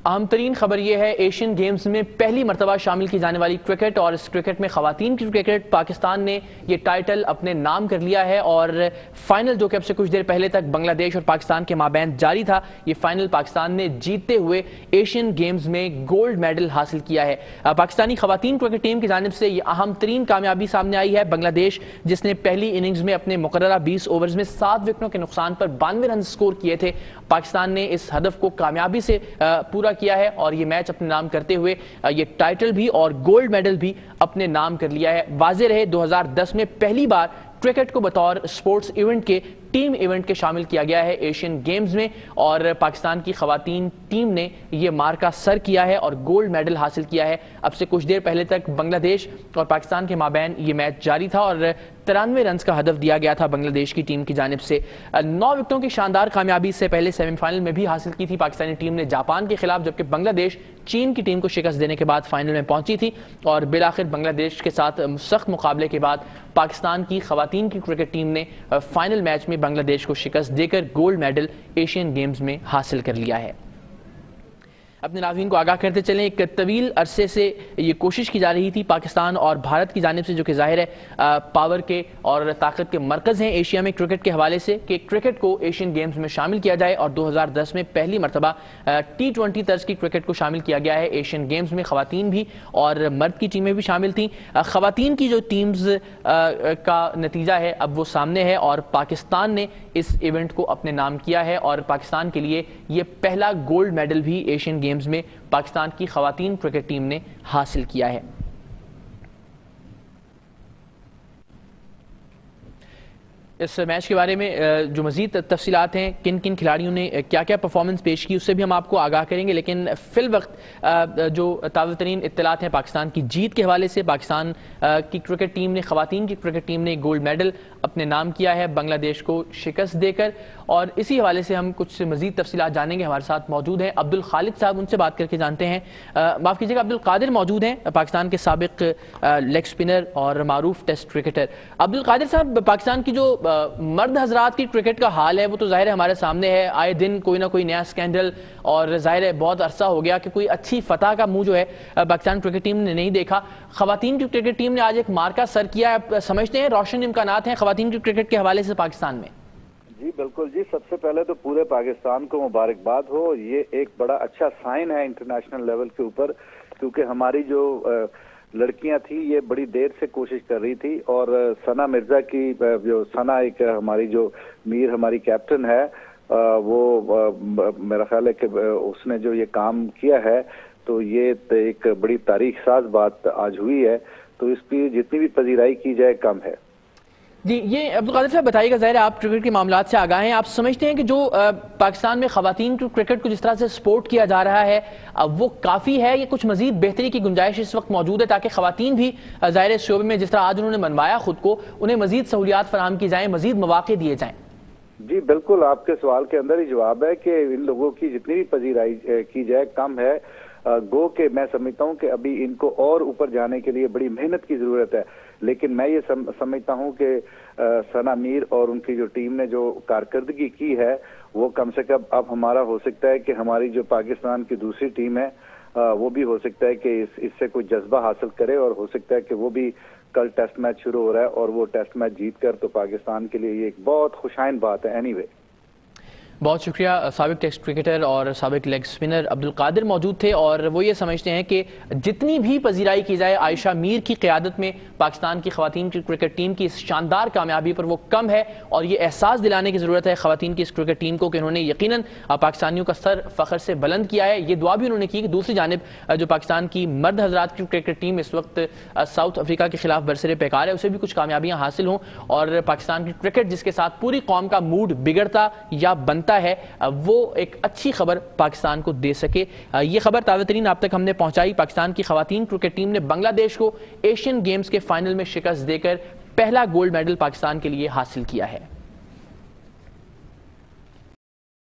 اہم ترین خبر یہ ہے ایشین گیمز میں پہلی مرتبہ شامل کی جانے والی کرکٹ، اور اس کرکٹ میں خواتین کی کرکٹ پاکستان نے یہ ٹائٹل اپنے نام کر لیا ہے، اور فائنل جو کہ اب سے کچھ دیر پہلے تک بنگلہ دیش اور پاکستان کے مابین جاری تھا، یہ فائنل پاکستان نے جیتتے ہوئے ایشین گیمز میں گولڈ میڈل حاصل کیا ہے۔ پاکستانی خواتین کرکٹ ٹیم کی جانب سے یہ اہم ترین کامیابی سامنے آئی ہے۔ بنگلہ دیش جس نے پہلی اننگز میں اپنے مقررہ 20 اوورز میں 7 وکٹوں کے نقصان پر 92 رنز سکور کیے تھے، پاکستان نے اس ہدف کو کامیابی سے پورا کیا ہے اور یہ میچ اپنے نام کرتے ہوئے یہ ٹائٹل بھی اور گولڈ میڈل بھی اپنے نام کر لیا ہے۔ واضح رہے 2010 میں پہلی بار کرکٹ کو بطور سپورٹس ایونٹ کے ٹیم ایونٹ کے شامل کیا گیا ہے ایشین گیمز میں، اور پاکستان کی خواتین ٹیم نے یہ مارکا سر کیا ہے اور گولڈ میڈل حاصل کیا ہے۔ اب سے کچھ دیر پہلے تک بنگلہ دیش اور پاکستان کے مابین یہ میچ جاری تھا اور 93 رنز کا ہدف دیا گیا تھا بنگلہ دیش کی ٹیم کی جانب سے۔ 9 وکٹوں کی شاندار کامیابی سے پہلے سیمی فائنل میں بھی حاصل کی تھی پاکستانی ٹیم نے جاپان کے خلاف، جبکہ بنگلہ دیش چین کی ٹیم کو شکست دینے کے بعد فائنل میں پہنچی تھی، اور بالآخر بنگلہ دیش کے ساتھ سخت مقابلے کے بعد پاکستان کی خواتین کی کرکٹ ٹیم نے فائنل میچ میں بنگلہ دیش کو شکست دے کر گولڈ میڈل ایشین گیمز میں حاصل کر لیا ہے۔ اپنے ناظرین کو آگاہ کرتے چلیں، ایک طویل عرصے سے یہ کوشش کی جا رہی تھی پاکستان اور بھارت کی جانب سے، جو کہ ظاہر ہے پاور کے اور طاقت کے مرکز ہیں ایشیا میں کرکٹ کے حوالے سے، کہ کرکٹ کو ایشین گیمز میں شامل کیا جائے، اور 2010 میں پہلی مرتبہ T20 طرز کی کرکٹ کو شامل کیا گیا ہے ایشین گیمز میں۔ خواتین بھی اور مرد کی ٹیمیں بھی شامل تھیں۔ خواتین کی جو ٹیمز کا نتیجہ ہے اب وہ سامنے ہے، اور پاکستان نے اس ایونٹ کو اپنے نام کیا ہے، اور پاکستان کے لیے یہ پہلا گولڈ میڈل بھی ایشین گیمز میں پاکستان کی خواتین کرکٹ ٹیم نے حاصل کیا ہے۔ اس میچ کے بارے میں جو مزید تفصیلات ہیں، کن کن کھلاڑیوں نے کیا کیا پرفارمنس پیش کی، اس سے بھی ہم آپ کو آگاہ کریں گے، لیکن فی الوقت جو تازہ ترین اطلاعات ہیں پاکستان کی جیت کے حوالے سے، پاکستان کی کرکٹ ٹیم نے، خواتین کی کرکٹ ٹیم نے گولڈ میڈل اپنے نام کیا ہے بنگلہ دیش کو شکست دے کر، اور اسی حوالے سے ہم کچھ مزید تفصیلات جانیں گے۔ ہمارے ساتھ موجود ہیں عبد الخالق صاحب، ان سے بات کر کے جانتے ہیں۔ معاف کیجیے گا، عبد القادر موجود ہیں، پاکستان کے سابق لیگ سپنر اور معروف ٹیسٹ کرکٹر۔ عبد القادر صاحب، پاکستان کی جو مرد حضرات کی کرکٹ کا حال ہے وہ تو ظاہر ہے ہمارے سامنے ہے، آئے دن کوئی نہ کوئی نیا سکینڈل، اور ظاہر ہے بہت عرصہ ہو گیا کہ کوئی اچھی فتح کا منہ جو ہے پاکستان کرکٹ ٹیم نے نہیں دیکھا۔ خواتین کی کرکٹ ٹیم نے آج ایک مارکا سر کیا ہے، سمجھتے ہیں روشن امکانات ہیں خواتین کی کرکٹ کے حوالے سے پاکستان میں؟ جی بالکل جی، سب سے پہلے تو پورے پاکستان کو مبارکباد ہو، یہ ایک بڑا اچھا سائن ہے انٹرنیشنل لیول کے اوپر، کیونکہ ہماری جو لڑکیاں تھیں یہ بڑی دیر سے کوشش کر رہی تھی، اور ثنا مرزا کی جو ثنا ایک ہماری جو میر ہماری کیپٹن ہے، وہ میرا خیال ہے کہ اس نے جو یہ کام کیا ہے تو یہ ایک بڑی تاریخ ساز بات آج ہوئی ہے، تو اس کی جتنی بھی پذیرائی کی جائے کم ہے۔ جی، یہ عبد القادر صاحب بتائیے گا، ظاہر ہے آپ کرکٹ کے معاملات سے آگاہ ہیں، آپ سمجھتے ہیں کہ جو پاکستان میں خواتین کی کرکٹ کو جس طرح سے سپورٹ کیا جا رہا ہے وہ کافی ہے، یا کچھ مزید بہتری کی گنجائش اس وقت موجود ہے تاکہ خواتین بھی ظاہر شعبے میں جس طرح آج انہوں نے منوایا خود کو، انہیں مزید سہولیات فراہم کی جائیں، مزید مواقع دیے جائیں؟ جی بالکل، آپ کے سوال کے اندر ہی جواب ہے کہ ان لوگوں کی جتنی بھی پذیرائی کی جائے کم ہے، گو کہ میں سمجھتا ہوں کہ ابھی ان کو اور اوپر جانے کے لیے بڑی محنت کی ضرورت ہے، لیکن میں یہ سمجھتا ہوں کہ ثنا میر اور ان کی جو ٹیم نے جو کارکردگی کی ہے وہ کم سے کم اب ہمارا ہو سکتا ہے کہ ہماری جو پاکستان کی دوسری ٹیم ہے وہ بھی ہو سکتا ہے کہ اس سے کوئی جذبہ حاصل کرے، اور ہو سکتا ہے کہ وہ بھی کل ٹیسٹ میچ شروع ہو رہا ہے اور وہ ٹیسٹ میچ جیت کر تو پاکستان کے لیے یہ ایک بہت خوشائن بات ہے۔ اینی وے، بہت شکریہ۔ سابق ٹیسٹ کرکٹر اور سابق لیگ سپنر عبد القادر موجود تھے، اور وہ یہ سمجھتے ہیں کہ جتنی بھی پذیرائی کی جائے عائشہ میر کی قیادت میں پاکستان کی خواتین کی کرکٹ ٹیم کی اس شاندار کامیابی پر وہ کم ہے، اور یہ احساس دلانے کی ضرورت ہے خواتین کی اس کرکٹ ٹیم کو کہ انہوں نے یقیناً پاکستانیوں کا سر فخر سے بلند کیا ہے۔ یہ دعا بھی انہوں نے کی کہ دوسری جانب جو پاکستان کی مرد حضرات کی کرکٹ ٹیم اس وقت ساؤتھ افریقہ کے خلاف برسر پیکار ہے، اسے بھی کچھ کامیابیاں حاصل ہوں، اور پاکستان کی کرکٹ جس کے ساتھ پوری قوم کا موڈ بگڑتا یا بنتا ہے وہ ایک اچھی خبر پاکستان کو دے سکے۔ یہ خبر تازہ ترین آپ تک ہم نے پہنچائی۔ پاکستان کی خواتین کرکٹ ٹیم نے بنگلہ دیش کو ایشین گیمز کے فائنل میں شکست دے کر پہلا گولڈ میڈل پاکستان کے لیے حاصل کیا ہے۔